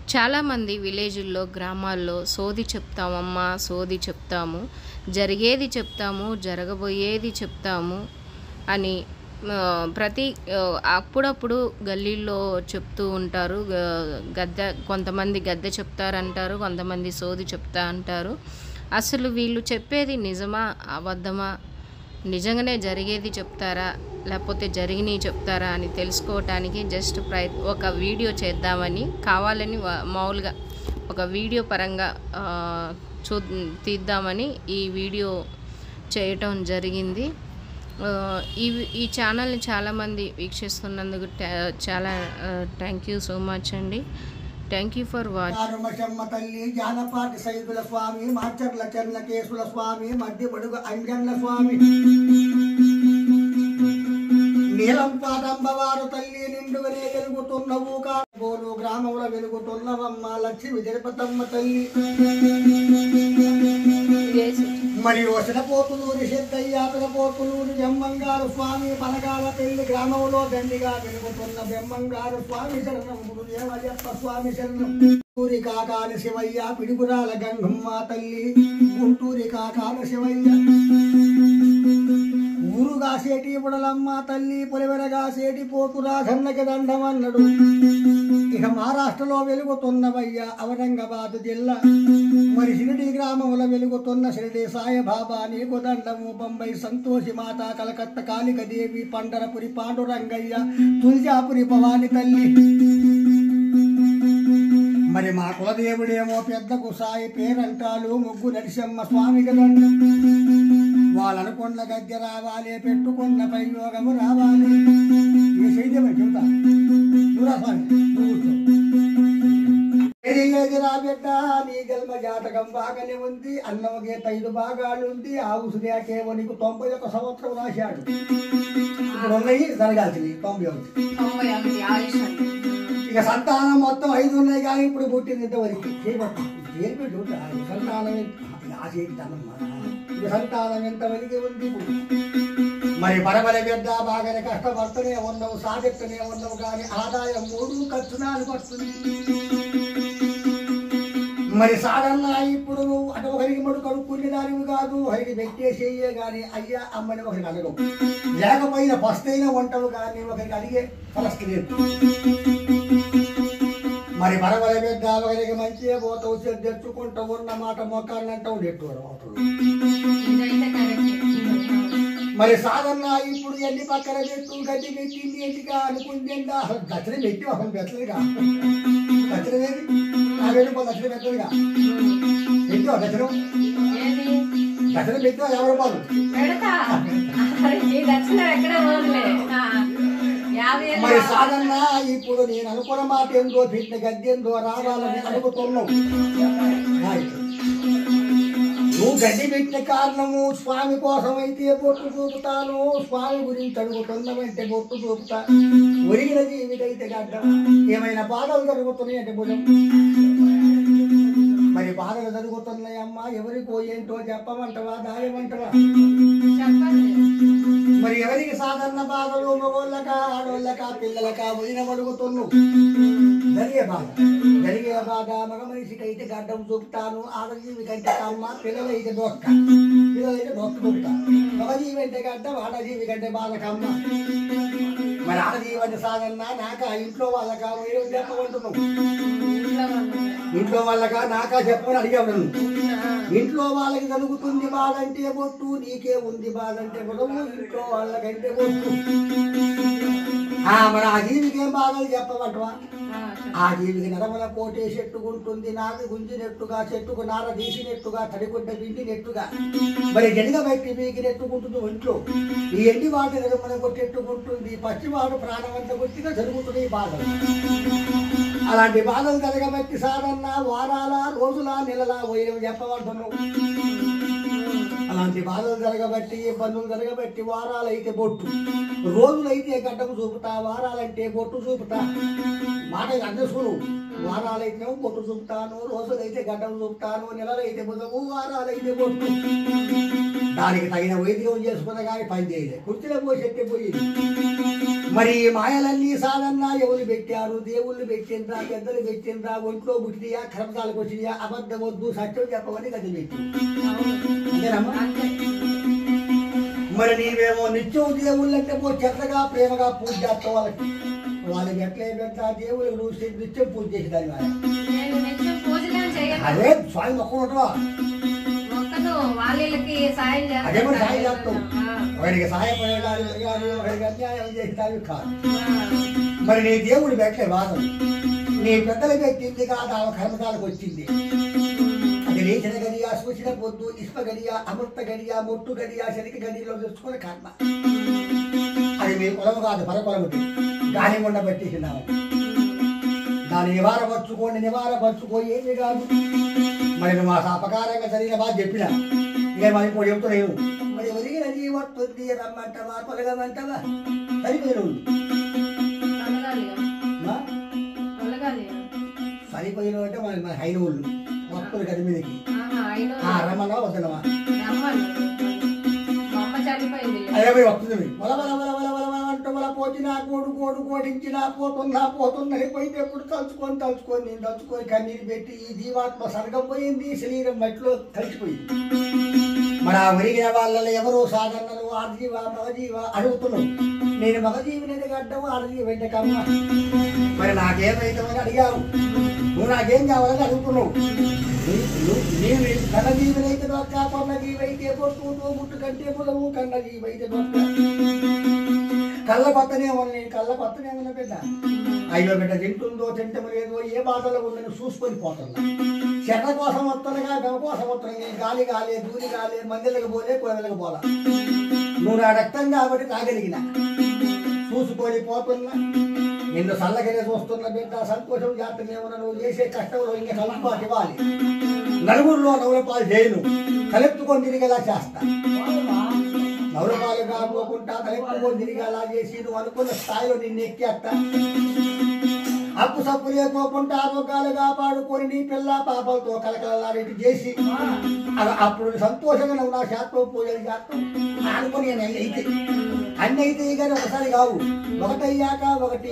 చాలామంది విలేజుల్లో గ్రామాల్లో సోది చెప్తామమ్మా సోది చెప్తాము, జరిగేది చెప్తాము, జరగబోయేది చెప్తాము అని అప్పుడప్పుడు గల్లీల్లో చెప్తూ ఉంటారు. కొంతమంది గద్దె చెప్తారంటారు, కొంతమంది సోది చెప్తా అంటారు. అసలు వీళ్ళు చెప్పేది నిజమా అబద్ధమా, నిజంగానే జరిగేది చెప్తారా లేకపోతే జరిగినవి చెప్తారా అని తెలుసుకోవటానికి జస్ట్ ఒక వీడియో చేద్దామని కావాలని మామూలుగా ఒక వీడియో పరంగా తీద్దామని ఈ వీడియో చేయటం జరిగింది. ఈ ఛానల్ని చాలామంది వీక్షిస్తున్నందుకు చాలా థ్యాంక్ యూ సో మచ్ అండి. Thank you for watching. తల్లి జానపాటి సైదుల స్వామి, మాచర్ల చెర్లకేశుల స్వామి, మధ్యపడుగు అంజన్ల స్వామి, నీలంపాటంబవారు తల్లి నిండుగానే వెలుగుతున్నవు కాబోలు గ్రామంలో వెలుగుతున్నవమ్మ లక్ష్మి జరపతమ్మ తల్లి. మరియు వసనపోతులూరి సిద్ధయ్యాతలపోతులూరి బెమ్మంగారు స్వామి, పనగాల పెళ్లి గ్రామంలో దండిగా వెలుగుతున్న బెమ్మంగారు స్వామి శరణం, గురుదేవయ్యప్ప స్వామి శరణం. గుంటూరి కాకాని శివయ్య, పిడుగురాల గంగమ్మ తల్లి, గుంటూరి కాకాని శివయ్య, ఊరుగా సేటి బుడలమ్మ తల్లి, పొలివెరగా సేటి పోతు రాఘన్నకి దండమన్నడు. ఇక మహారాష్ట్రలో వెలుగుతున్నవయ్య ఔరంగాబాద్ జిల్లా, మరి షిరిడి గ్రామంలో వెలుగుతున్న షిరిడి సాయిబాబా నీకు దండము. బొంబై సంతోషి మాత, కలకత్తా కాళికదేవి, పండరపురి పాండురంగయ్య, తుల్జాపురి భవాని తల్లి. మరి మా కులదేవుడేమో పెద్ద కుసాయి పేరంటాలు, ముగ్గు నరసింహ స్వామికి దండం. వాళ్ళనుకున్న గద్దె రావాలి, పెట్టుకున్న ప్రయోగము రావాలి. ఏ సైద్యమే చెబుతా రా బిడ్డ, నీ జన్మ జాతకం బాగానే ఉంది. అన్నమకే 5 భాగాలు ఉంది. ఆ ఉసుదేకేమో నీకు 91 సంవత్సరం రాశాడు. ఇప్పుడు ఉన్నాయి, జరగాల్సింది 91. ఇక సంతానం మొత్తం 5 ఉన్నాయి, కానీ ఇప్పుడు పుట్టింది ఇంతవరకు సంతానం ఇక సంతానం ఎంతవరకు ఉంది. మరి పరబల బిడ్డ బాగానే కష్టపడుతూనే ఉన్నావు, సాధిస్తూనే ఉన్నావు, కానీ ఆదాయం 3 ఖర్చు 4 వస్తుంది. మరి సాధన ఇప్పుడు నువ్వు అటు ఒకరికి మడు కడుక్కునే దానివి కాదు, ఒకరికి పెట్టేసేయే కానీ అయ్యా అమ్మని ఒకరికి అడగవు, లేకపోయినా ఫస్తైనా వంటవు కానీ ఒకరికి అడిగే ఫలస్తి లేదు. మరి పరబల బిడ్డ ఒకరికి మంచిగా పోతావు, తెచ్చుకుంటూ ఉన్న మాట మొక్కాన్ని అంటావు, నెట్టుకోవడం అవుతుంది. మరి సాధన ఇప్పుడు ఎన్ని పక్కన పెట్టు, గడ్డి పెట్టింది ఎందుకా అనుకుంది, అసలు దచ్చని పెట్టి అసలు పెట్టలేదుగా, దచ్చనేది 50 రూపాయలు దచ్చన పెట్టలేదుగా, పెట్టు దచ్చనం దచ్చన పెట్టు 50 రూపాయలు. మరి సాధన ఇప్పుడు నేను అనుకున్న మాట ఏందో, పెట్టిన గద్దె ఏందో రావాలని అనుకుతున్నావు. నువ్వు గడ్డి పెట్టిన కారణము స్వామి కోసం అయితే బొట్టు చూపుతాను, స్వామి గురించి అడుగుతున్నామంటే బొట్టు చూపుతా. ఒరిగిన జీవితైతే గడ్డ ఏమైనా బాధలు జరుగుతున్నాయి అంటే భుజం. మరి బాధలు జరుగుతున్నాయమ్మా, ఎవరికో ఏంటో చెప్పమంటవా, దాయమంటవా? మరి ఎవరికి సాధారణ బాధలు, మగోళ్ళక ఆడోళ్ళక పిల్లలక ఒరిగిన అడుగుతున్నావు. జరిగే బాధ మగ మనిషికి అయితే గడ్డం చూపుతాను, ఆడజీవి కంటే అమ్మ, పిల్లలైతే దొక్క, పిల్లలైతే దొక్క చూపుతా. మగజీవి అంటే గడ్డం, ఆడజీవి కంటే బాధకమ్మ. మరి ఆడజీవి అంటే సాధన నాకా ఇంట్లో వాళ్ళకా చెప్పమంటున్నావు, ఇంట్లో వాళ్ళకా నాకా చెప్పని అడిగావు. ఇంట్లో వాళ్ళకి జరుగుతుంది బాధ అంటే బొట్టు, నీకే ఉంది బాధ అంటే గొడవ, ఇంట్లో వాళ్ళకంటే బొట్టు. మరి ఆ జీవికి ఏం బాధలు చెప్పమంటవా? ఆ జీవికి నరమల కోటే చెట్టుకుంటుంది, నాది గుంజినట్టుగా, చెట్టుకు నార తీసినట్టుగా, తడిగుడ్డ పిండినట్టుగా, మరి గడిగ బయట మీకు నెట్టుకుంటుంది ఒంట్లో. ఈ ఎండి వాటి నరమల కొట్టెట్టుకుంటుంది, పచ్చివాడు ప్రాణవంత కొట్టిగా జరుగుతుంది ఈ బాధలు. అలాంటి బాధలు జరగబట్టి సాధన వారాల, రోజుల, నెలల పోయేవి చెప్పమంటున్నావు. అలాంటి బాధలు జరగబట్టి, ఇబ్బందులు జరగబట్టి వారాలైతే బొట్టు, రోజులైతే గడ్డకు చూపుతా, వారాలంటే బొట్టు చూపుతా. మాట అడ్రస్సులు వారాలైతే బొట్టు చూపుతాను, రోజులైతే గడ్డకు చూపుతాను, నెలలైతే బుధము, వారాలైతే బొట్టు. దానికి తగిన వైద్యం చేసుకున్న కానీ పని చేయలేదు, కుర్చీలో పోయి చెట్టే పోయి మరి ఈ మాయలన్నీ సాధన్నా ఎవరు పెట్టారు? దేవుళ్ళు పెట్టిండ్రా, పెద్దలు పెట్టిండ్రా, ఒంట్లో పుట్టినయా, కర్మకాలకు వచ్చినయా, అబద్ధం వద్దు సత్యం చెప్పమని గది పెట్టి అంతేనమ్మా. మరి నీవేమో నిత్యం దేవుళ్ళంటే పో చెత్తగా ప్రేమగా పూజ చేస్తావు వాళ్ళకి. వాళ్ళకి ఎట్లే పెట్టా దేవుళ్ళు నువ్వు నిత్యం పూజ చేసి దాని అదే స్వామి మొక్కటవా అదే మరి సాయం చేస్తావు. ఒకడికి సహాయపడేవాడు ఒకడికి అన్యాయం చేసేదాన్ని కాదు. మరి నీ దేవుడు పెట్టలే వాదం, నీ పెద్దలు పెట్టింది కాదు, ఆ కర్మకాలకు వచ్చింది. అది లేచిన గడియా, సూచిన పొద్దు, ఇష్ప గడియా, అమృత గడియా, మొట్టు గడియా, శనిక గడిలో తెచ్చుకునే కర్మ. అది మీ కులము కాదు, పరకులముటి గాలి మొండ పెట్టేసినాము. దాన్ని నివారపరచుకో ఏమి కాదు. మరి నువ్వు మా అపకారంగా జరిగిన బాధ చెప్పినా ఇక మరి ఇప్పుడు చెబుతున్నావు. మరి ఒరిగిన జీవత్తుంది రమ్మంటావా, పొలగమంటావా? సరిపోయిన సరిపోయిన అంటే మన హైన వాళ్ళు మొత్తం గది మీదకి రమ్మన్నావా వద్దనవా? అదే పోయి వస్తుంది. పోతినా కోడు కోడించినా పోతున్నది పోయితే ఎప్పుడు తలుచుకొని నేను తలుచుకొని కన్నీరు పెట్టి ఈ జీవాత్మ సర్గం పోయింది, శరీరం మట్టిలో కలిసిపోయింది. మరి ఆ ఒరిగిన వాళ్ళలో ఎవరో సాధారణలు ఆడజీవ మగజీవ అడుగుతున్నావు. నేను మగజీవిని గడ్డము ఆడజీవి అంటే కమ్మ. మరి నాకేమైతామని అడిగావు, నువ్వు నాకేం కావాలని అడుగుతున్నావు. నేను కన్నజీవినైతే దొక్క, కొన్నజీవైతే పొట్టు, ముట్టు కంటే పొలవు, కన్నజీవైతే దొక్క. కళ్ళ కొత్తనేమో నేను కళ్ళ కొత్తనేమన్నా బిడ్డ. అయ్యో బిడ్డ తింటుందో తింటము లేదో ఏ బాధలో ఉందని చూసుకొని పోతున్నా. చెట్ల కోసం వస్తుండగా గవ కోసం వస్తుంది. గాలి గాలే, దూరి గాలే, మందిలకు పోలే, కొనలకు పోలా. నువ్వు నా రక్తం కాబట్టి తాగలిగిన చూసుకొని పోతున్నా. నిన్ను చల్లగానే చూస్తున్న బిడ్డ. సంతోషం జాతనేమన్నా నువ్వు చేసే కష్టంలో ఇంకా కలుపుబాటు ఇవ్వాలి. నలుగురిలో నవరపాలు చేయను, కలుపుకొని తిరిగేలా చేస్తా. నవరపాలు కాకపోకుండా కలుపుకొని తిరిగేలా చేసి నువ్వు అనుకున్న స్థాయిలో నిన్ను ఎక్కేస్తా. అప్పు సప్పు లేకోకుండా ఆరోగ్యాలు కాపాడుకొని నీ పిల్ల పాపలతో కలకలలారెడ్డి చేసి అప్పుడు సంతోషంగా నువ్వు నా శాతం పూజలు చేస్తాం అనుకుని అయితే అన్ని అయితే కానీ ఒకసారి కావు. ఒకటయ్యాక ఒకటి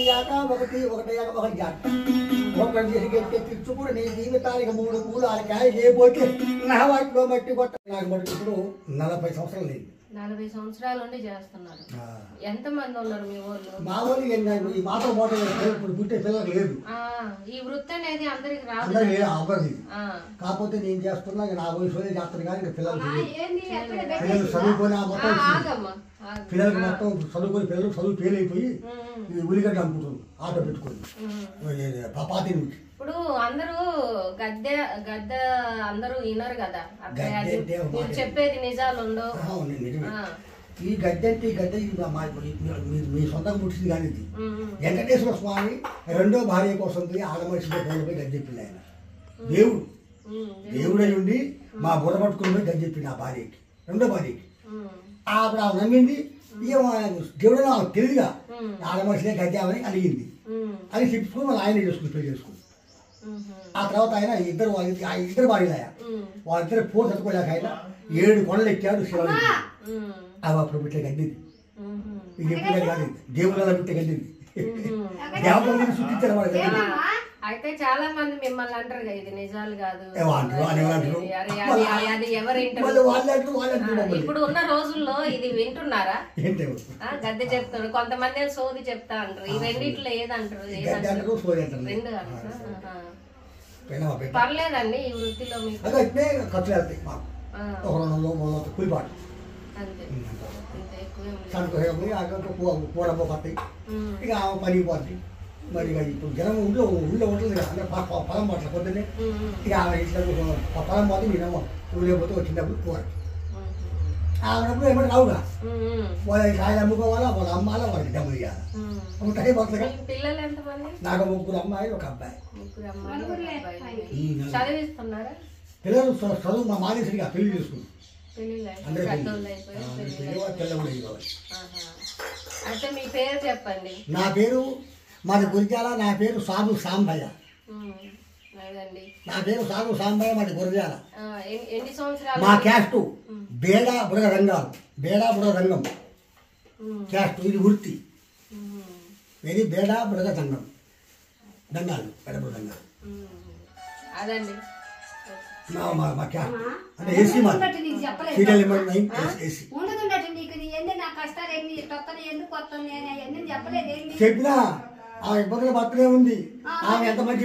చేస్తాం. ఒకటి చేసి గెలిస్తే తిచ్చు కూడా నీ జీవితానికి 3 పూలు ఆ కాయ చేయబోతే నా వాటిలో మట్టి కొట్ట. నాకు మట్టి ఇప్పుడు 40 సంవత్సరాలు లేదు. 40 సంవత్సరాల నుండి చేస్తున్నారు. ఎంత మంది ఉన్నారు మీ ఊర్లో? మా ఊళ్ళు ఈ మాతో పాటు ఇప్పుడు పుట్టే పిల్లలకు లేదు. ఈ వృత్తి అనేది అందరికి రాదు. కాకపోతే నేను చేస్తున్నా నా వయసు చేస్తాను కానీ పిల్లలు చదువుకొని పిల్లలకి మొత్తం చదువుకొని పిల్లలు చదువు ఫెయిల్ అయిపోయి ఈ ఉల్లిగడ్డ అమ్ముకుంటారు ఆటో పెట్టుకొని పాతి నుంచి. ఇప్పుడు అందరూ గద్దె అందరూ వినరు కదా, చెప్పేది నిజాలు ఉండవు. ఈ గద్దె అంటే ఈ గద్దె మీ సొంతంగా ముట్టింది కానీ ఇది వెంకటేశ్వర స్వామి 2వ భార్య కోసం ఆడమనిషితో పోయి గద్దె చెప్పింది. ఆయన దేవుడై ఉండి మా బుర్ర పట్టుకుని పోయి గద్దె చెప్పింది ఆ భార్యకి, 2వ భార్యకి. అప్పుడు ఆమె నమ్మింది. దేవుడు ఆమె తెలియదుగా ఆడమనిషినే గద్దామని అడిగింది. అది చెప్పుకుని వాళ్ళు ఆయన చేసుకుని పెళ్లి చేసుకుని. ఆ తర్వాత ఆయన ఇద్దరు భార్యలు అయ్యా. వాళ్ళిద్దరు పోరు చదువుకోలేక ఆయన 7 కొండలు ఎక్కాడు శివాలయం. అవి అప్పుడు పెట్టే గడ్డిది. ఇది ఎప్పుడే కాదు, దేవుళ్ళ పెట్టే గడ్డిది. దేవతలు సృష్టించారు వాడు. అయితే చాలా మంది మిమ్మల్ని అంటారు ఇది నిజాలు కాదు. ఇప్పుడు ఉన్న రోజుల్లో ఇది వింటున్నారా? గద్దె చెప్తాడు, కొంతమంది సోది చెప్తా అంటారు. ఈ రెండిట్లో ఏదంటారు? రెండు పర్లేదండి ఈ వృత్తిలో మీకు ఖర్చులు వెళ్తాయి. కూలిపాటు పోడపోతాయి, ఇక మరిగిపోతాయి. మరి ఇప్పుడు జనం ఊళ్ళో ఉంటుంది కదా, అంటే పొలం పట్ల పొద్దున్నే ఇక ఆమె ఇట్లా పొలం పోతే నేను ఊళ్ళో పోతే వచ్చినప్పుడు పోవాలి. ఆమెప్పుడు ఏమంటే రావుగా వాళ్ళకి కాయలు అమ్ముకోవాలా, వాళ్ళ అమ్మాలా, వాళ్ళకి డబ్బులు ఇవ్వాలి. ఉంటాయి పోతుంది. నాకు 3 అమ్మాయిలు 1 అబ్బాయి. పిల్లలు చదువు మా మానేసరిగా పెళ్లి చేసుకున్నాం. నా పేరు మాది గురిజాల. నా పేరు సాధు సాంబయ్య. మాది గురిజాల. మా క్యాస్ట్ బేడా బుడగ రంగం క్యాస్ట్. ఇది వృత్తి. వెరీ బేడ బుడగ దండం దండాలు పెడబుడు దండాలు అదండి మా క్యాస్ట్ అంటే ఏసీ మా సీరియల్ నెంబర్ 9 ఏసీ చెప్పినా ఆ ఇబ్బందులు పక్కనే ఉంది ఆమె ఎంత మంచి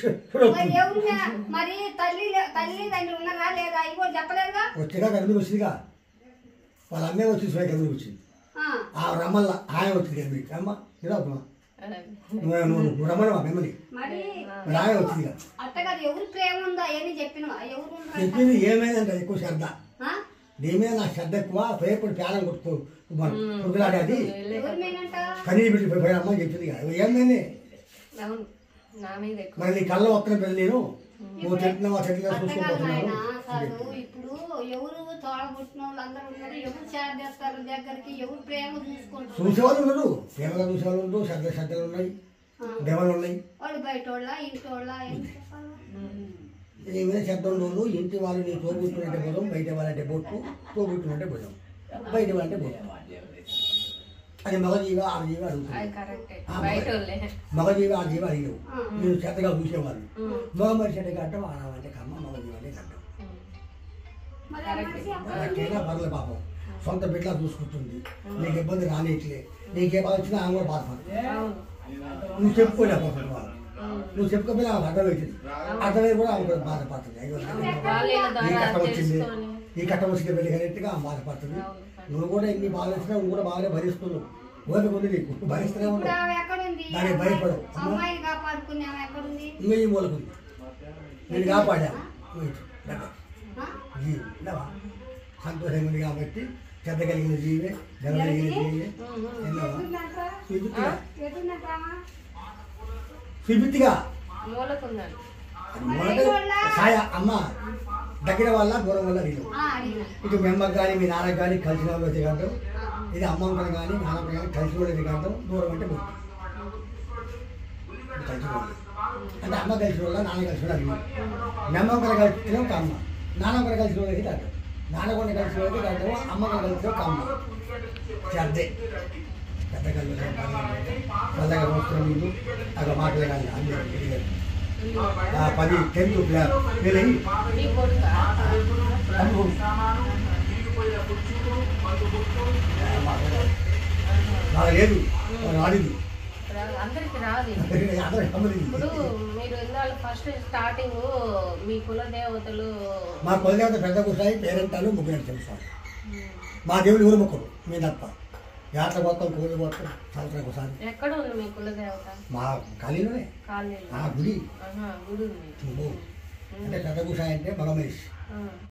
మరి తల్లిదండ్రులు ఉన్నారా లేదా ఇవి కూడా చెప్పలేదుగా వచ్చిగా కనుక వచ్చిందిగా వాళ్ళ అమ్మే వచ్చి స్వయం కనుక వచ్చింది ఆ రమ్మల్లా ఆయన వచ్చింది కనుక అమ్మ ఇలా నువ్వు రమ్మని మా మెమ్మని ఆయన వచ్చిందిగా అత్తగారు ఎవరు ప్రేమ ఉందో అవన్నీ చెప్పింది ఏమైందంట ఎక్కువ శ్రద్ధ నేమే నా శ్రద్ధ ఎక్కువ పేపర్ పేలం కొట్టుకో కొట్టులాడే అది కనీ పెట్టి పోయినమ్మా చెప్పింది ఏమైంది మరి నీ కళ్ళ ఒక్కనే పెళ్ళి నేను నువ్వు చెట్టిన చెట్లుగా చూసుకుపోతున్నాను ఇప్పుడు ఎవరు తోడబుట్టిన వాళ్ళు అందరూ ఉన్నారు ఎవరు షేర్ చేస్తారు దగ్గరికి ఎవరు ప్రేమ చూసుకుంటారు చూసేవాళ్ళు ఉన్నారు ప్రేమగా చూసేవాళ్ళు ఉన్నారు శ్రద్ధలు ఉన్నాయి దేవాలు ఉన్నాయి వాళ్ళు బయట వాళ్ళ ఇంటి వాళ్ళ ఏమైనా శబ్దం రోజు ఇంటి వాళ్ళు నీ తోబుట్టునంటే భుజం బయట వాళ్ళంటే బొట్టు తోబుట్టునంటే భుజం బయట వాళ్ళంటే బొట్టు అది మగజీవి ఆడజీవి అడుగుతుంది మగజీవి ఆడజీవి అడిగావు మీరు చెత్తగా చూసేవాళ్ళు మగ మనిషి అంటే కట్టం ఆడమంటే కమ్మ మగజీవి అంటే కట్టం నాకైనా పర్లేదు పాపం సొంత బిడ్డలా చూసుకుంటుంది నీకు ఇబ్బంది రానిట్లే నీకే బాధ వచ్చినా ఆమె కూడా బాధపడుతుంది నువ్వు చెప్పుకోలేకపోతుంది వాళ్ళు నువ్వు చెప్పుకోపోయినా ఆమె అర్థం అవుతుంది అర్థమై కూడా ఆమె బాధపడుతుంది ఈ కట్టం వచ్చింది ఈ కట్టం వచ్చింది వెళ్ళి కరెక్ట్గా ఆమె బాధపడుతుంది నువ్వు కూడా ఎన్ని బాధ వచ్చినా నువ్వు కూడా బాగానే భరిస్తున్నావు ఓపిక ఉంది నీకు భరిస్తూనే ఉన్నావు దానికి భయపడవు ఇంకా ఈ మూలకుంది నేను కాపాడా సంతోషంగా ఉంది కాబట్టి చెత్త కలిగిన జీవే జల కలిగిన జీవే సుబిత్తిగా సాయ అమ్మ దగ్గర వల్ల దూరం వల్ల అడిగాం ఇటు మీ అమ్మకి కానీ మీ నాన్నకి కానీ కలిసిన వాళ్ళు వచ్చే కంటాం ఇది అమ్మమ్మకని కానీ నాన్నకి కానీ కలిసిన వాళ్ళు వచ్చే కంటాం దూరం అంటే ముక్కు కలిసిన వాళ్ళు అంటే అమ్మ కలిసిన వాళ్ళ నాన్న కలిసిన వాళ్ళు అడిగి మీ అమ్మమ్మకని కలిసిన ఒక అమ్మ నాన్నమ్మకని కలిసిన వాళ్ళకి కాదు నాన్నకొని కలిసిన వాళ్ళకి కాదు అమ్మకని కలిసిన ఒక అమ్మ చెద్దే పెద్ద కలిసి చల్లగా వస్తున్న ముందు అక్కడ మాటలే కానీ అందరూ 10 10 ప్లేయర్ వీళ్ళని బాగా లేదు రాలేదు అందరికి రాదు. ఇప్పుడు మీరు ఇందాక ఫస్ట్ స్టార్టింగ్ మీ కులదేవతలు మా కులదేవత పెద్ద కుసాయి పేరెంటాలు ముగ్గురు తెలుసు మా దేవుడు ఎవరు మొక్కరు మీ తప్ప యాత్ర మొత్తం కోడి మొత్తం సంవత్సరం ఒకసారి ఎక్కడ ఉంది మీ కులదేవత? మా కాళీలోనే ఆ గుడి గుడి ఉంది. అంటే పెద్ద కుసాయి అంటే మగ మనిషి